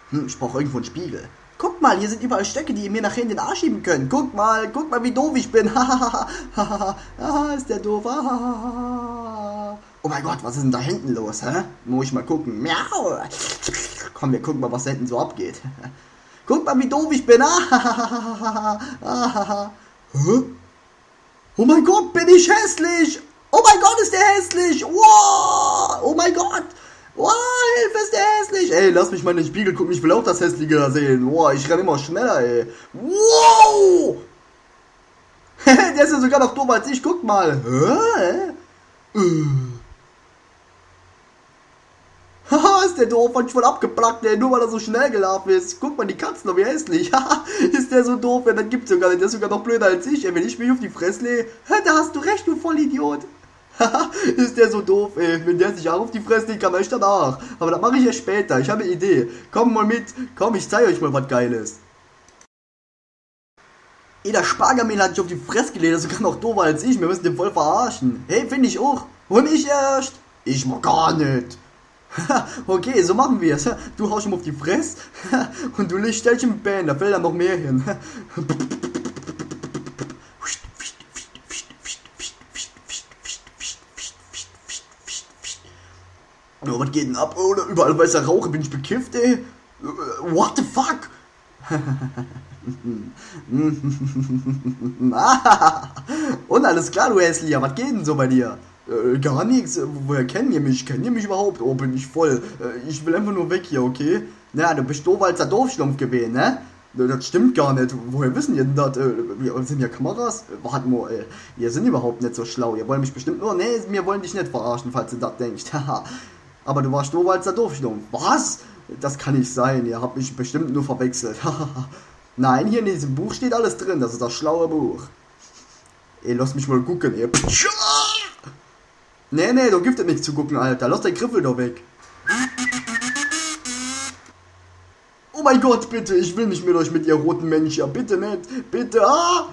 Ich brauche irgendwo einen Spiegel. Guck mal, hier sind überall Stöcke, die ihr mir nachher in den Arsch schieben können. Guck mal, wie doof ich bin. Ist der doof. Oh mein Gott, was ist denn da hinten los, hä? Muss ich mal gucken. Miau. Komm, wir gucken mal, was da hinten so abgeht. Guck mal, wie doof ich bin. Hä? Oh mein Gott, bin ich hässlich. Oh mein Gott, ist der hässlich. Wow. Oh mein Gott. Wow, Hilfe, ist der hässlich. Ey, lass mich mal in den Spiegel gucken, ich will auch das Hässliche da sehen. Wow, ich renne immer schneller, ey. Wow. Der ist ja sogar noch doofer als ich, guck mal. Hä? Haha, ist der doof, und ich voll abgeplackt, ey, nur weil er so schnell gelaufen ist. Guck mal, die Katzen, wie hässlich. Haha, ist der so doof, ey, das gibt's sogar nicht. Der ist sogar noch blöder als ich, ey, wenn ich mich auf die Fresse lege. Da hast du recht, du Vollidiot. Haha, ist der so doof, ey. Wenn der sich auch auf die Fresse legt, kann ich danach. Aber das mache ich ja später, ich habe eine Idee. Komm mal mit, komm, ich zeige euch mal was Geiles. Ey, der Spargelmehl hat sich auf die Fresse gelegt, der ist sogar noch doofer als ich. Wir müssen den voll verarschen. Hey, finde ich auch. Hol mich erst. Ich mag gar nicht. Okay, so machen wir es. Du haust ihm auf die Fresse und du legst Stellchen mit Band, da fällt dann noch mehr hin. Oh, was geht denn ab? Oh, überall weißer Rauch, bin ich bekifft, ey? What the fuck? Und alles klar, du Hässlicher, was geht denn so bei dir? Gar nichts. Woher kennt ihr mich? Kennt ihr mich überhaupt? Oh, bin ich voll. Ich will einfach nur weg hier, okay? Na, du bist doof als der Doofschlumpf gewesen, ne? Das stimmt gar nicht. Woher wissen ihr denn das? Sind ja Kameras? Warte mal, ihr seid überhaupt nicht so schlau. Ihr wollt mich bestimmt nur... Nee, wir wollen dich nicht verarschen, falls du das denkst. Aber du warst doof als der Doofschlumpf. Was? Das kann nicht sein. Ihr habt mich bestimmt nur verwechselt. Nein, hier in diesem Buch steht alles drin. Das ist das schlaue Buch. Ey, lass mich mal gucken, ey. Nee, da gibt es nichts zu gucken, Alter. Lass dein Griffel doch weg. Oh mein Gott, bitte. Ich will nicht mit euch, mit ihr roten Menschen. Bitte nicht. Bitte. Ah!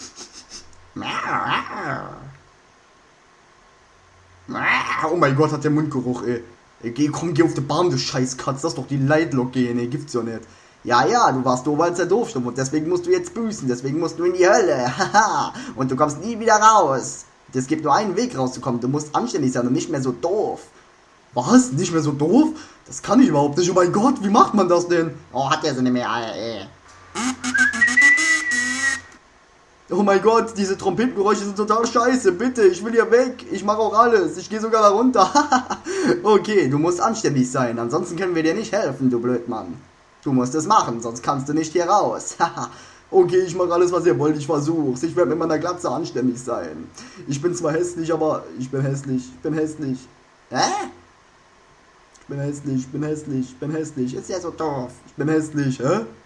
Oh mein Gott, hat der Mundgeruch, ey. Geh auf den Baum, du Scheißkatz. Das ist doch die Leitlok gehen, ey. Gibt's ja nicht. Ja, du warst doof als der Doofstumpf und deswegen musst du jetzt büßen. Deswegen musst du in die Hölle. Haha. Und du kommst nie wieder raus. Es gibt nur einen Weg rauszukommen. Du musst anständig sein und nicht mehr so doof. Was? Nicht mehr so doof? Das kann ich überhaupt nicht. Oh mein Gott, wie macht man das denn? Oh, hat der so nicht mehr, ey. Oh mein Gott, diese Trompetengeräusche sind total scheiße. Bitte, ich will hier weg. Ich mache auch alles. Ich gehe sogar da runter. Okay, du musst anständig sein. Ansonsten können wir dir nicht helfen, du Blödmann. Du musst es machen, sonst kannst du nicht hier raus. Okay, ich mache alles, was ihr wollt. Ich versuch's. Ich werde mit meiner Glatze anständig sein. Ich bin zwar hässlich, aber ich bin hässlich. Ich bin hässlich. Hä? Ich bin hässlich. Ist ja so doof. Ich bin hässlich, hä?